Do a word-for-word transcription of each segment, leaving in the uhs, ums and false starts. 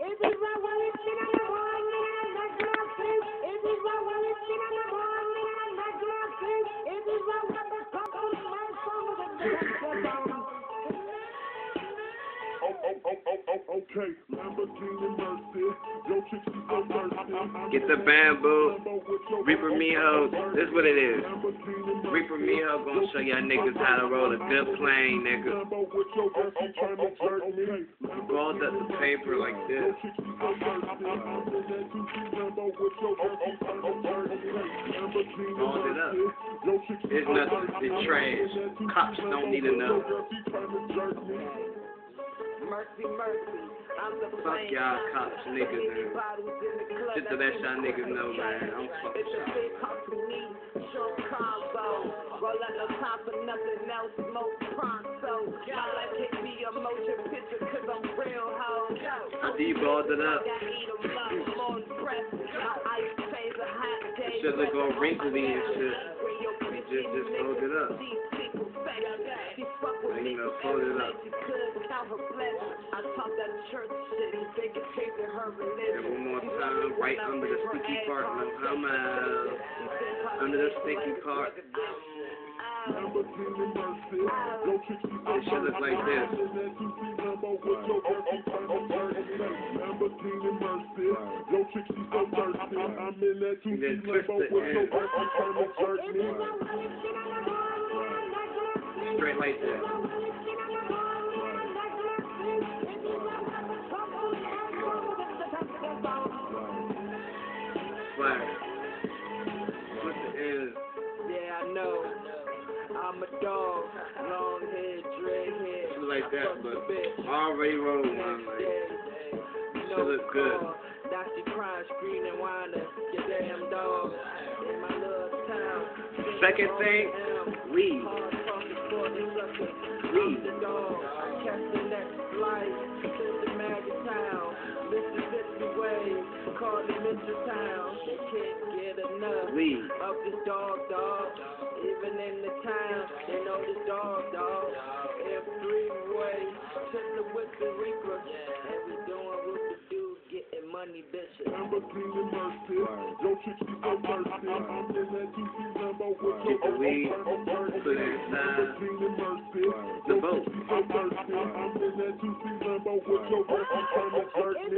Okay, Lamborghini Mercy, yo chick she so thirsty. Get the bamboo, Reaper Miho, this is what it is. Reaper Miho gonna show y'all niggas how to roll a good plane, nigga. Rolled up the paper like this. Rolled it up. There's nothing, it's trash. Cops don't need to know. Mercy, mercy. I'm the Fuck y'all cops, niggas, man. Just to let y'all niggas know, man. I don't fuck with y'all. Roll out no time for nothing else, most pronto. My life can't be a motion picture, cause I'm real hoe. I deballed it up. It should look all wrinkly and shit. Just, just fold it up. Like, you know, fold it up. I talk that church shit, they can take her religion. And one more time, right under the sticky part, no homo. Under the sticky part. It should look like this. And then twist the end. Straight like that. Fire. Twist the end. Yeah, I know. I'm a dog, long head, dread head. Should like that, but I already rolled one. Like, should look good. That's you crying, screaming, whining, your damn dog in my little town. Second thing, weed. Weed. The dog, I catch the next flight to the maggot town. Mississippi way, call it Mister Town. They can't get enough Weed. of this dog, dog. Even in the town, they know this dog, dog. M three way, chillin' with the Reaper. And we doing what we do, getting money, bitches. Lamborghini Mercy, yo chick she so thirsty. I'm in that T C Lambo with Get the weed, put it inside the boat. I'm in that T C Lambo with your girl, she tryna jerk me.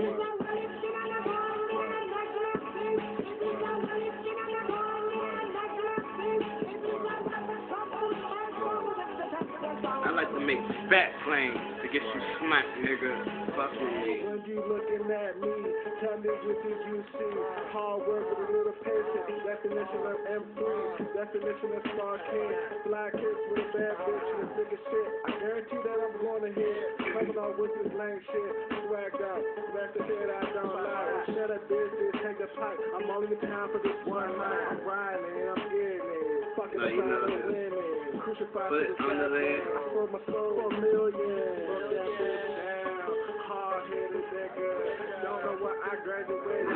I like to make fat claims to get you smacked, nigga. Fuck with me. When you looking at me, tell me what did you see? Hard work with a little patience. Definition of M three. Definition of Star King. Fly kids with a bad bitch and nigga shit. I guarantee that I'm gonna hit. Coming on with this lame shit. Swagged out. That's the shit I don't lie. Shut up, bitch. Take the pipe. I'm only in time for this one line. I'm riding. I'm getting it. Fucking No, you know the this. women. Crucified Put to it the under there. I sold my soul for a million. Broke that bitch down. Hard-headed nigga. Don't know what I graduated.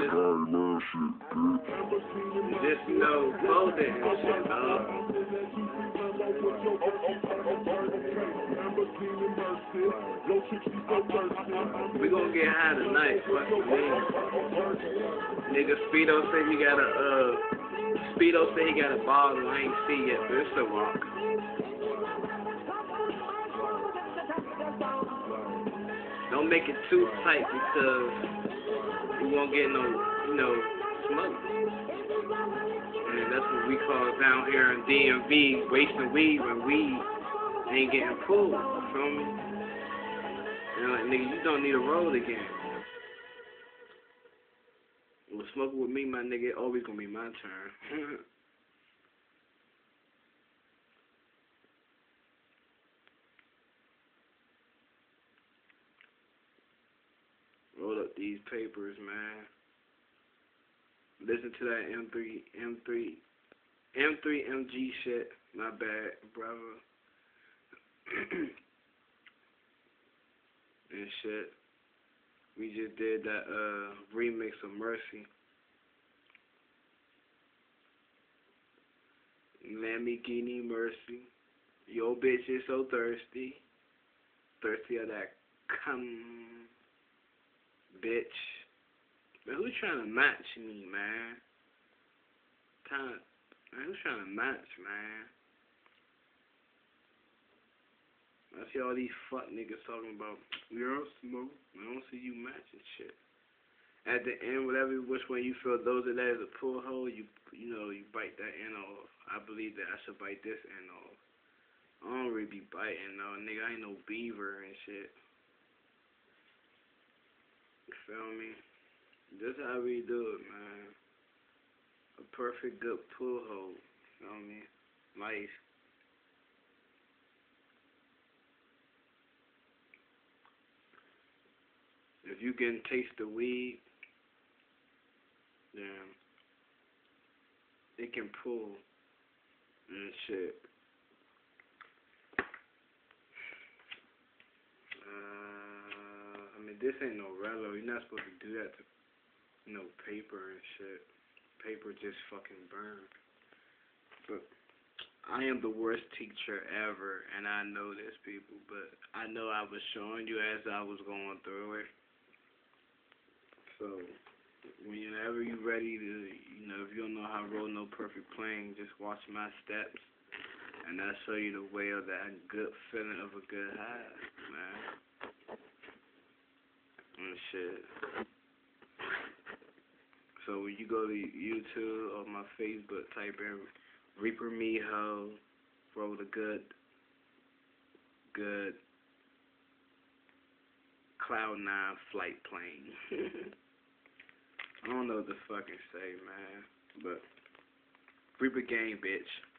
Just know, fold it and shit, dog. We gonna get high tonight, fuck with me. Nigga, Speedo said he got a, uh, Speedo said he got a bottle I ain't see yet, but it's a rock. Don't make it too tight because you won't get no, you know, smoke. And that's what we call down here in D M V, wasting weed when weed ain't getting pulled. You feel me? And like, nigga, you don't need a roll again. Well, smoking with me, my nigga, it always gonna be my turn. Roll up these papers, man. Listen to that M three, M three, M three M G shit. My bad, brother. And shit. We just did that uh remix of Mercy. Lamborghini Mercy. Yo bitch is so thirsty. Thirsty of that cum. bitch. Man, who's trying to match me, man? Time, man, who's trying to match, man? I see all these fuck niggas talking about, we don't smoke. I don't see you matching shit. At the end, whatever which way you feel, those of that is a pull hole, you you know, you bite that end off. I believe that I should bite this end off. I don't really be biting, no, nigga. I ain't no beaver and shit. You feel me? This how we do it, man. A perfect good pull hole. You feel me? Life. If you can taste the weed, then it can pull and shit. Uh, I mean, this ain't no Rello. You're not supposed to do that to, you know, paper and shit. Paper just fucking burn. But I am the worst teacher ever, and I know this, people. But I know I was showing you as I was going through it. So whenever you ready to, you know, if you don't know how to roll no perfect plane, just watch my steps, and I'll show you the way of that good feeling of a good high, man. And shit. So when you go to YouTube or my Facebook, type in Reaper Me Ho, roll the good, good Cloud nine flight plane. I don't know what to fucking say, man. But Reaper gang, bitch.